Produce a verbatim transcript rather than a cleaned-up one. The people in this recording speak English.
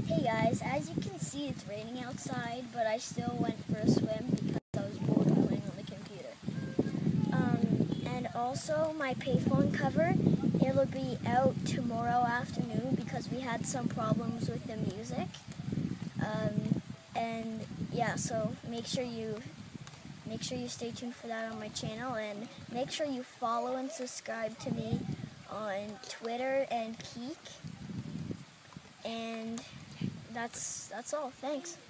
Hey guys, as you can see it's raining outside, but I still went for a swim because I was bored of playing on the computer. Um, and also my Payphone cover, it'll be out tomorrow afternoon because we had some problems with the music. Um, and yeah, so make sure you make sure you stay tuned for that on my channel, and make sure you follow and subscribe to me on Twitter and Keek. And that's that's all. Thanks.